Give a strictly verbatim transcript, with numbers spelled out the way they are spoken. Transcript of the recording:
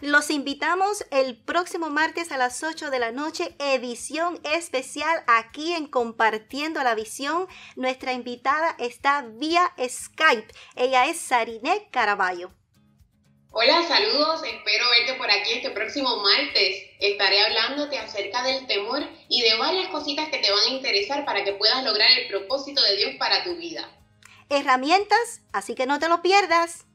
Los invitamos el próximo martes a las ocho de la noche, edición especial aquí en Compartiendo la Visión. Nuestra invitada está vía Skype. Ella es Sariné Caraballo. Hola, saludos. Espero verte por aquí este próximo martes. Estaré hablándote acerca del temor y de varias cositas que te van a interesar para que puedas lograr el propósito de Dios para tu vida. Herramientas, así que no te lo pierdas.